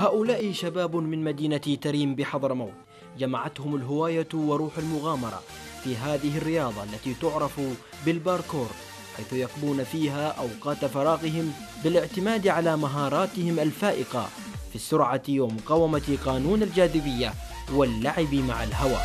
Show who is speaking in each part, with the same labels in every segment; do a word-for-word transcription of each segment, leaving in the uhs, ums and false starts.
Speaker 1: هؤلاء شباب من مدينة تريم بحضرموت، جمعتهم الهواية وروح المغامرة في هذه الرياضة التي تعرف بالباركور، حيث يقضون فيها أوقات فراغهم بالاعتماد على مهاراتهم الفائقة في السرعة ومقاومة قانون الجاذبية واللعب مع الهواء.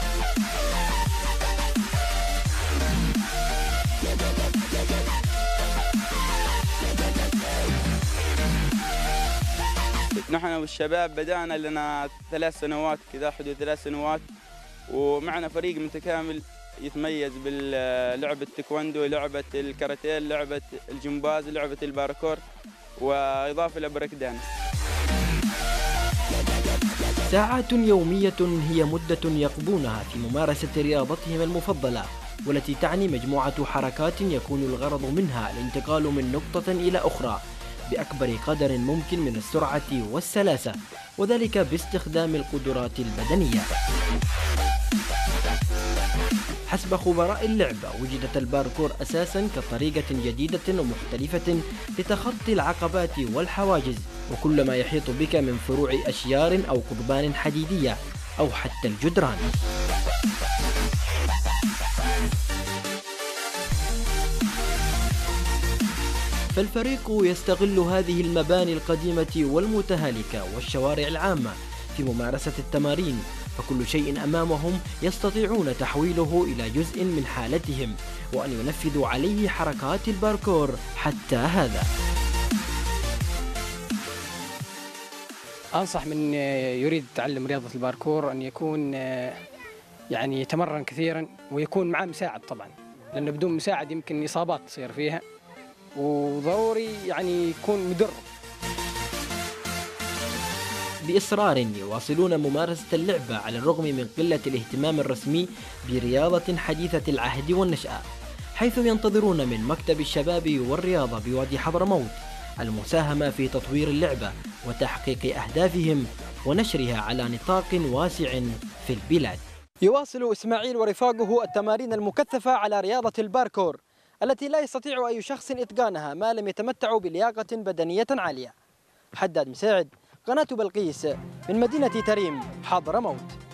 Speaker 2: نحن والشباب بدأنا لنا ثلاث سنوات كذا، حدود ثلاث سنوات، ومعنا فريق متكامل يتميز باللعبة التايكوندو، لعبة الكاراتيه، لعبة الجمباز، لعبة الباركور، وإضافة لبريك دانس.
Speaker 1: ساعات يومية هي مدة يقضونها في ممارسة رياضتهم المفضلة، والتي تعني مجموعة حركات يكون الغرض منها الانتقال من نقطة إلى أخرى بأكبر قدر ممكن من السرعة والسلاسة، وذلك باستخدام القدرات البدنية. حسب خبراء اللعبة، وجدت الباركور أساساً كطريقة جديدة ومختلفة لتخطي العقبات والحواجز وكل ما يحيط بك من فروع أشجار أو قضبان حديدية أو حتى الجدران. فالفريق يستغل هذه المباني القديمة والمتهالكة والشوارع العامة في ممارسة التمارين، فكل شيء أمامهم يستطيعون تحويله إلى جزء من حالتهم وأن ينفذوا عليه حركات الباركور حتى هذا.
Speaker 3: أنصح من يريد تعلم رياضة الباركور أن يكون يعني يتمرن كثيرا ويكون معه مساعد طبعا، لأنه بدون مساعد يمكن إصابات تصير فيها، وضروري يعني يكون مدرب.
Speaker 1: بإصرار يواصلون ممارسة اللعبة على الرغم من قلة الاهتمام الرسمي برياضة حديثة العهد والنشأة، حيث ينتظرون من مكتب الشباب والرياضة بوادي حضرموت المساهمة في تطوير اللعبة وتحقيق أهدافهم ونشرها على نطاق واسع في البلاد.
Speaker 4: يواصل إسماعيل ورفاقه التمارين المكثفة على رياضة الباركور التي لا يستطيع أي شخص إتقانها ما لم يتمتع بلياقة بدنية عالية. حداد مساعد، قناة بلقيس، من مدينة تريم، حضرموت.